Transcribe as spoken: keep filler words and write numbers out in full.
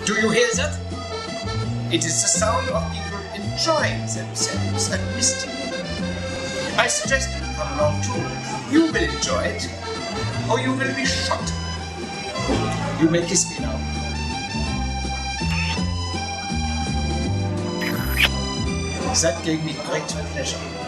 Do you hear that? It is the sound of people enjoying themselves and listening. I suggest you come along too. You will enjoy it, or you will be shot. You may kiss me now. That gave me great pleasure.